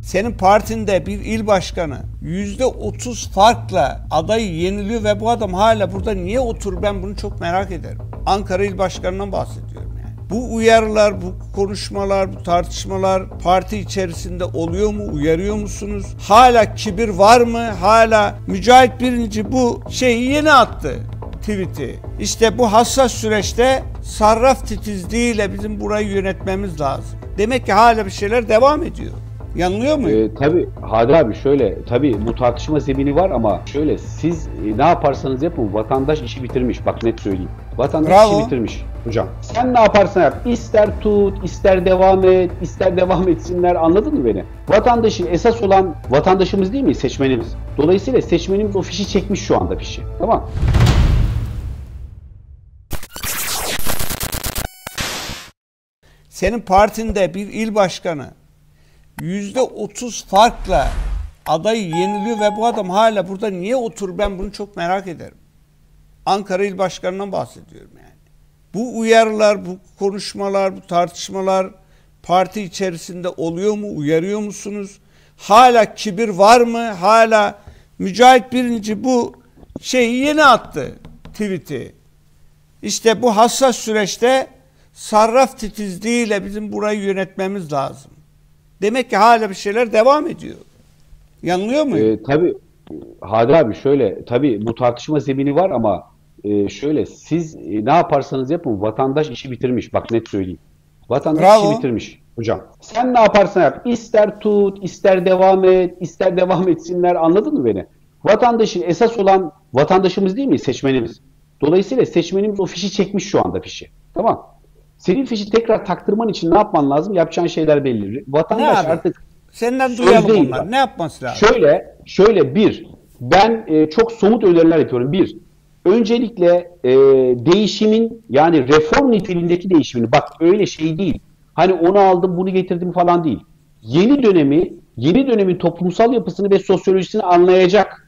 Senin partinde bir il başkanı %30 farkla adayı yeniliyor ve bu adam hala burada niye oturur, ben bunu çok merak ederim. Ankara İl Başkanı'ndan bahsediyorum yani. Bu uyarılar, bu konuşmalar, bu tartışmalar parti içerisinde oluyor mu? Uyarıyor musunuz? Hala kibir var mı? Hala Mücahit Birinci bu şeyi yeni attı. Tweet'i. İşte bu hassas süreçte sarraf titizliğiyle bizim burayı yönetmemiz lazım. Demek ki hala bir şeyler devam ediyor. Yanılıyor muyum? Tabii Hadi abi, şöyle, tabii bu tartışma zemini var ama şöyle, siz ne yaparsanız yapın, vatandaş işi bitirmiş. Bak net söyleyeyim. Vatandaş işi bitirmiş hocam. Sen ne yaparsan yap. İster tut, ister devam et, ister devam etsinler, anladın mı beni? Vatandaşın esas olan vatandaşımız değil mi? Seçmenimiz. Dolayısıyla seçmenimiz o fişi çekmiş şu anda, fişi. Tamam. Senin partinde bir il başkanı %30 farkla adayı yeniliyor ve bu adam hala burada niye oturur, ben bunu çok merak ederim. Ankara İl Başkanı'ndan bahsediyorum yani. Bu uyarılar, bu konuşmalar, bu tartışmalar parti içerisinde oluyor mu? Uyarıyor musunuz? Hala kibir var mı? Hala Mücahit Birinci bu şeyi yeni attı, tweet'i. İşte bu hassas süreçte sarraf titizliğiyle bizim burayı yönetmemiz lazım. Demek ki hala bir şeyler devam ediyor. Yanılıyor muyum? Tabii Hadi abi, şöyle, tabii bu tartışma zemini var ama şöyle, siz ne yaparsanız yapın, vatandaş işi bitirmiş. Bak net söyleyeyim. Vatandaş işi bitirmiş hocam. Sen ne yaparsan yap. İster tut, ister devam et, ister devam etsinler, anladın mı beni? Vatandaşın esas olan vatandaşımız değil mi? Seçmenimiz. Dolayısıyla seçmenimiz o fişi çekmiş şu anda, fişi. Tamam. Senin fişi tekrar taktırman için ne yapman lazım? Yapacağın şeyler belli. Vatandaş artık senden duyalım onlar. Ne yapması lazım? Şöyle ben çok somut öneriler yapıyorum. Bir, öncelikle değişimin, yani reform niteliğindeki değişimini, bak öyle şey değil. Hani onu aldım, bunu getirdim falan değil. Yeni dönemin toplumsal yapısını ve sosyolojisini anlayacak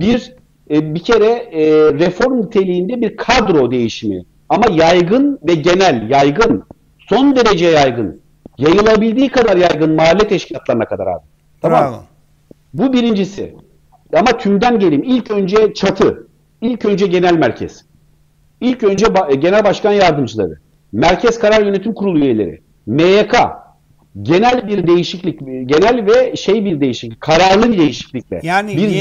bir kere reform niteliğinde bir kadro değişimi. Ama yaygın ve genel, son derece yaygın, yayılabildiği kadar yaygın mahalle teşkilatlarına kadar abi. Tamam. Bravo. Bu birincisi. Ama tümden geleyim. İlk önce çatı. İlk önce genel merkez. İlk önce genel başkan yardımcıları. Merkez Karar Yönetim Kurulu üyeleri. MYK. Genel bir değişiklik. Genel ve bir değişiklik. Kararlı bir değişiklikle. Yani bir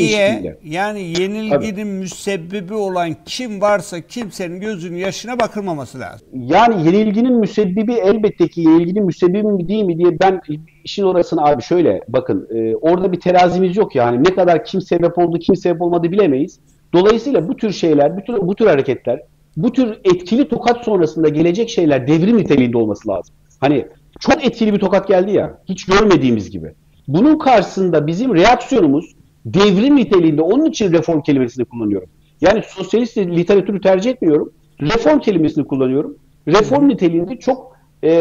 yenilginin Tabii. müsebbibi olan kim varsa kimsenin gözünün yaşına bakılmaması lazım. Yani yenilginin müsebbibi, elbette ki yenilginin müsebbibi mi değil mi diye, ben işin orasını abi şöyle bakın, orada bir terazimiz yok yani, ne kadar kim sebep oldu, kim sebep olmadı bilemeyiz. Dolayısıyla bu tür şeyler, bu tür hareketler, bu tür etkili tokat sonrasında gelecek şeyler devrim niteliğinde olması lazım. Hani çok etkili bir tokat geldi ya, hiç görmediğimiz gibi. Bunun karşısında bizim reaksiyonumuz devrim niteliğinde, onun için reform kelimesini kullanıyorum. Yani sosyalist literatürü tercih etmiyorum. Reform kelimesini kullanıyorum. Reform niteliğinde çok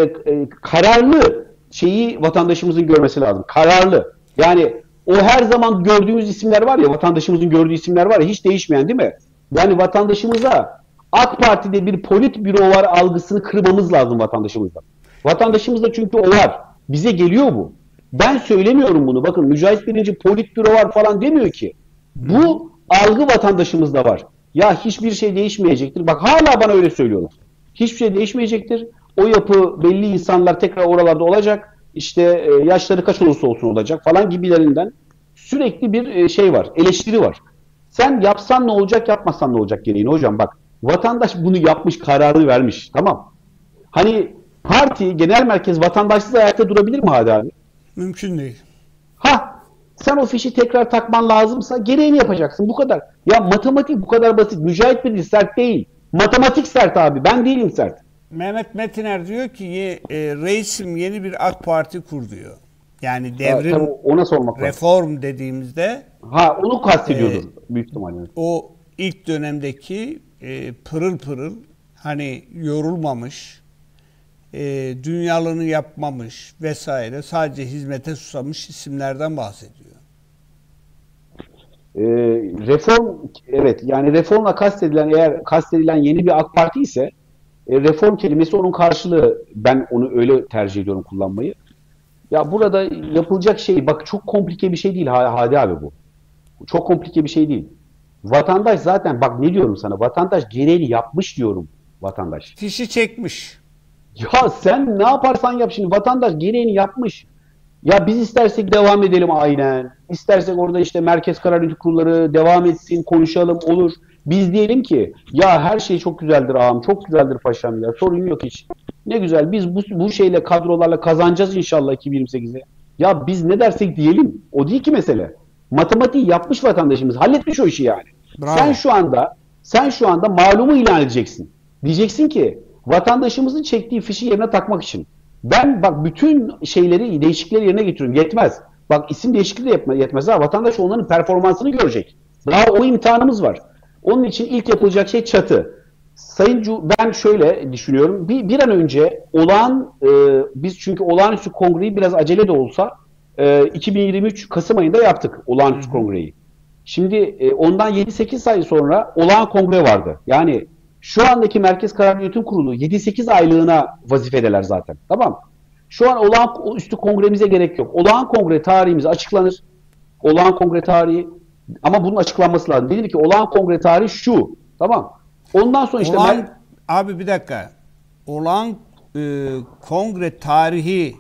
kararlı şeyi vatandaşımızın görmesi lazım. Kararlı. Yani o her zaman gördüğümüz isimler var ya, vatandaşımızın gördüğü isimler var ya, hiç değişmeyen, değil mi? Yani vatandaşımıza AK Parti'de bir politbüro var algısını kırmamız lazım vatandaşımızdan. Vatandaşımızda çünkü o var. Bize geliyor bu. Ben söylemiyorum bunu. Bakın, Mücahit Birinci politbüro var falan demiyor ki. Bu algı vatandaşımızda var. Ya hiçbir şey değişmeyecektir. Bak hala bana öyle söylüyorlar. Hiçbir şey değişmeyecektir. O yapı, belli insanlar tekrar oralarda olacak. İşte yaşları kaç olursa olsun olacak falan gibilerinden sürekli bir şey var. Eleştiri var. Sen yapsan ne olacak, yapmasan ne olacak gereğini hocam, bak. Vatandaş bunu yapmış, kararını vermiş. Tamam. Hani parti, genel merkez vatandaşsız ayakta durabilir mi Hadi abi? Mümkün değil. Sen o fişi tekrar takman lazımsa gereğini yapacaksın. Bu kadar. Ya matematik bu kadar basit. Mücahit Birinci sert değil. Matematik sert abi. Ben değilim sert. Mehmet Metiner diyor ki reisim yeni bir AK Parti kur diyor. Yani devrim, ona sormak reform lazım dediğimizde. Onu kastediyordur büyük ihtimalle. O ilk dönemdeki pırıl pırıl, hani yorulmamış, dünyalığını yapmamış vesaire, sadece hizmete susamış isimlerden bahsediyor. Reform, evet, yani reformla eğer kastedilen yeni bir AK Parti ise reform kelimesi onun karşılığı, ben onu öyle tercih ediyorum kullanmayı. Ya burada yapılacak şey, bak çok komplike bir şey değil Hadi abi bu. Çok komplike bir şey değil. Vatandaş zaten, bak ne diyorum sana, vatandaş gereğini yapmış diyorum, vatandaş. Fişi çekmiş. Ya sen ne yaparsan yap, şimdi vatandaş gereğini yapmış. Ya biz istersek devam edelim aynen. İstersek orada işte Merkez Karar Yürütme Kurulları devam etsin, konuşalım, olur. Biz diyelim ki ya her şey çok güzeldir ağam, çok güzeldir paşam ya, sorun yok hiç. Ne güzel, biz bu şeyle, kadrolarla kazanacağız inşallah 2028'e. Ya biz ne dersek diyelim, o değil ki mesele. Matematiği yapmış vatandaşımız, halletmiş o işi yani. Sen Bravo. şu anda sen şu anda malumu ilan edeceksin. Diyeceksin ki vatandaşımızın çektiği fişi yerine takmak için ben bak bütün şeyleri, değişiklikleri yerine getiriyorum. Yetmez. Bak isim değişikliği de yetmez. Ha, vatandaş onların performansını görecek. Daha o imtihanımız var. Onun için ilk yapılacak şey çatı. Ben şöyle düşünüyorum. Bir an önce biz çünkü olağanüstü kongreyi biraz acele de olsa 2023 Kasım ayında yaptık olağanüstü kongreyi. Şimdi ondan 7-8 ay sonra olağan kongre vardı. Yani şu andaki Merkez Karar Yönetim Kurulu 7-8 aylığına vazifedeler zaten. Tamam. Şu an olağanüstü kongremize gerek yok. Olağan kongre tarihimiz açıklanır. Olağan kongre tarihi, ama bunun açıklanması lazım. Dedim ki olağan kongre tarihi şu. Tamam. Ondan sonra işte Abi bir dakika. Olağan kongre tarihi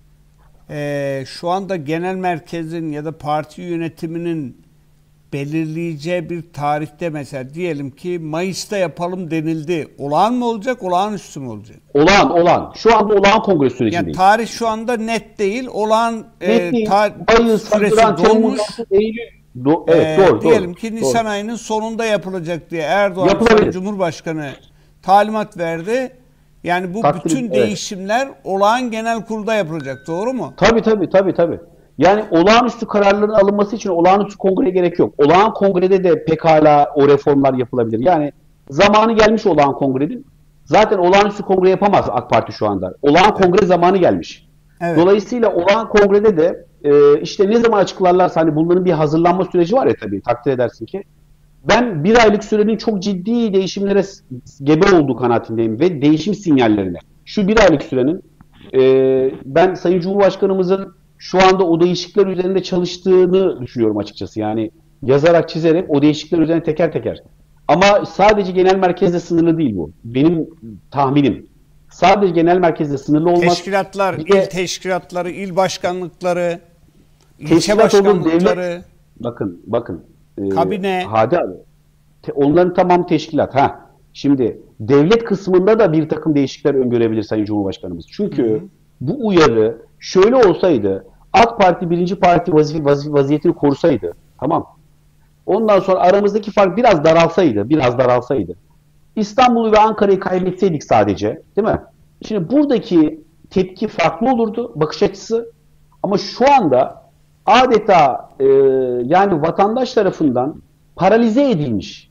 şu anda genel merkezin ya da parti yönetiminin belirleyeceği bir tarihte, mesela diyelim ki Mayıs'ta yapalım denildi. Olağan mı olacak, olağanüstü mü olacak? olağan. Şu anda olağan kongre sürecindeyiz. Yani tarih şu anda net değil. Olağan Net değil. Mayıs, süresi Haziran, dolmuş. Temmuz, Eylül. Evet, doğru. Diyelim ki Nisan doğru. ayının sonunda yapılacak diye Erdoğan Yapılabilir. Cumhurbaşkanı talimat verdi. Yani bu bütün Evet. değişimler olağan genel kurulda yapılacak. Doğru mu? Tabii. Yani olağanüstü kararların alınması için olağanüstü kongreye gerek yok. Olağan kongrede de pekala o reformlar yapılabilir. Yani zamanı gelmiş olağan kongrenin. Zaten olağanüstü kongre yapamaz AK Parti şu anda. Olağan kongre zamanı gelmiş. Evet. Dolayısıyla olağan kongrede de işte ne zaman açıklarlarsa, hani bunların bir hazırlanma süreci var ya, tabii takdir edersin ki. Ben bir aylık sürenin çok ciddi değişimlere gebe olduğu kanaatindeyim ve değişim sinyallerine. Şu bir aylık sürenin ben Sayın Cumhurbaşkanımızın şu anda o değişiklikler üzerinde çalıştığını düşünüyorum açıkçası. Yani yazarak, çizerek o değişiklikler üzerine teker teker. Ama sadece genel merkezle sınırlı değil bu. Benim tahminim. Sadece genel merkezle sınırlı olmaz. Teşkilatlar, il teşkilatları, il başkanlıkları, ilçe teşkilat olur, başkanlıkları, devlet. Bakın. kabine. Hadi abi. Onların tamamı teşkilat. Şimdi devlet kısmında da bir takım değişiklikler öngörebilir Sayın Cumhurbaşkanımız. Çünkü bu uyarı şöyle olsaydı, AK Parti birinci parti vaziyetini korusaydı, tamam. Ondan sonra aramızdaki fark biraz daralsaydı. İstanbul'u ve Ankara'yı kaybetseydik sadece, değil mi? Şimdi buradaki tepki farklı olurdu, bakış açısı. Ama şu anda adeta yani vatandaş tarafından paralize edilmiş,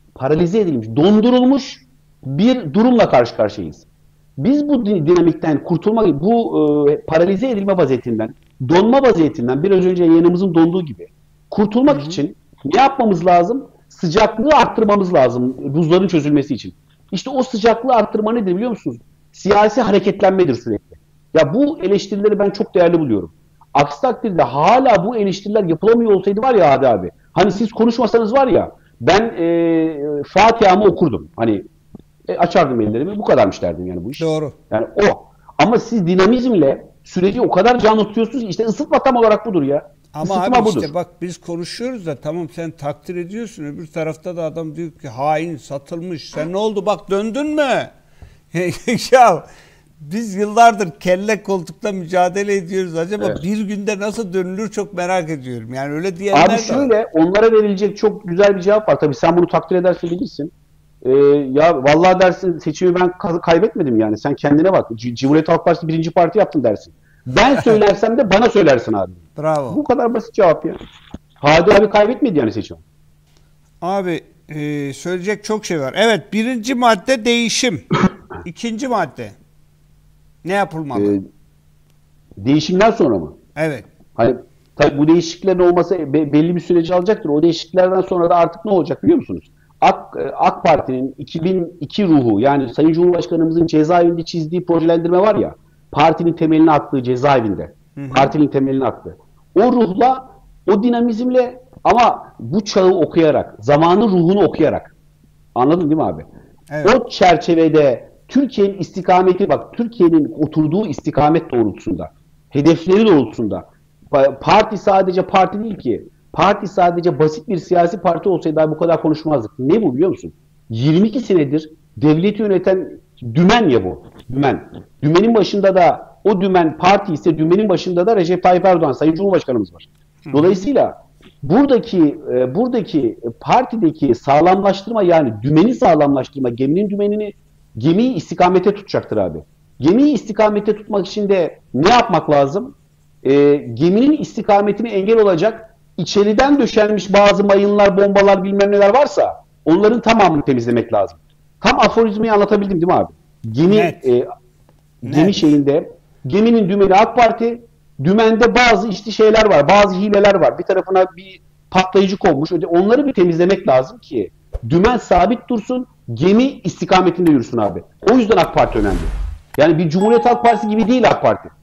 dondurulmuş bir durumla karşı karşıyayız. Biz bu dinamikten kurtulmak, bu paralize edilme vaziyetinden, donma vaziyetinden, biraz önce yayınımızın donduğu gibi kurtulmak için ne yapmamız lazım? Sıcaklığı arttırmamız lazım buzların çözülmesi için. İşte o sıcaklığı arttırma nedir biliyor musunuz? Siyasi hareketlenmedir sürekli. Ya bu eleştirileri ben çok değerli buluyorum. Aksi takdirde hala bu eleştiriler yapılamıyor olsaydı var ya Hadi abi. Hani siz konuşmasanız var ya, ben Fatiha'mı okurdum. Hani açardım ellerimi, bu kadarmış derdim yani bu iş. Doğru. Yani o. Ama siz dinamizmle süreci o kadar canlı tutuyorsunuz ki, işte ısıtma tam olarak budur ya. Ama Isıtma abi budur. işte bak, biz konuşuyoruz da tamam, sen takdir ediyorsun. Öbür tarafta da adam diyor ki hain, satılmış. Sen ne oldu, bak döndün mü? Ya biz yıllardır kelle koltukta mücadele ediyoruz. Acaba bir günde nasıl dönülür çok merak ediyorum. Yani öyle diyenler Abi şöyle, onlara verilecek çok güzel bir cevap var. Tabii sen bunu takdir ederse bilirsin. Ya vallahi dersin, seçimi ben kaybetmedim yani. Sen kendine bak. Cumhuriyet Halk Partisi birinci parti yaptın dersin. Ben söylersem de bana söylersin abi. Bravo. Bu kadar basit cevap ya. Hadi abi kaybetmedi yani seçimi. Abi söyleyecek çok şey var. Evet, birinci madde değişim. İkinci madde ne yapılmalı? Değişimden sonra mı? Evet. Hani tabii bu değişikliklerin olması belli bir süreci alacaktır. O değişikliklerden sonra da artık ne olacak biliyor musunuz? AK Parti'nin 2002 ruhu, yani Sayın Cumhurbaşkanımızın cezaevinde çizdiği projelendirme var ya, partinin temelini attığı cezaevinde. Partinin temelini attı. O ruhla, o dinamizmle ama bu çağı okuyarak, zamanın ruhunu okuyarak. Anladın değil mi abi? Evet. O çerçevede Türkiye'nin istikameti, bak Türkiye'nin oturduğu istikamet doğrultusunda, hedefleri doğrultusunda, parti sadece parti değil ki. Parti sadece basit bir siyasi parti olsaydı daha bu kadar konuşmazdık. Ne bu biliyor musun? 22 senedir devleti yöneten dümen ya bu. Dümen. Dümenin başında da o dümen parti ise dümenin başında da Recep Tayyip Erdoğan, Sayın Cumhurbaşkanımız var. Dolayısıyla buradaki partideki sağlamlaştırma, yani dümeni sağlamlaştırma, geminin dümenini, gemiyi istikamete tutacaktır abi. Gemiyi istikamete tutmak için de ne yapmak lazım? Geminin istikametine engel olacak içeriden döşenmiş bazı mayınlar, bombalar, bilmem neler varsa onların tamamını temizlemek lazım. Tam aforizmayı anlatabildim değil mi abi? Net. Gemi Net. şeyinde, geminin dümeni AK Parti, dümende bazı işte şeyler var, bazı hileler var. Bir tarafına bir patlayıcı konmuş. Onları bir temizlemek lazım ki dümen sabit dursun, gemi istikametinde yürüsün abi. O yüzden AK Parti önemli. Yani bir Cumhuriyet Halk Partisi gibi değil AK Parti.